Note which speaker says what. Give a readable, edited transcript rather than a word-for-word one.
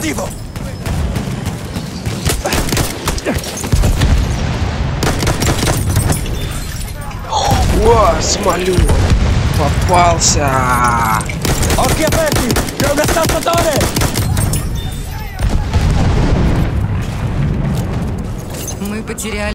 Speaker 1: Negativo!
Speaker 2: О, самолет! Попался!
Speaker 1: Occhi aperti! C'è un assaltatore!
Speaker 3: Мы потеряли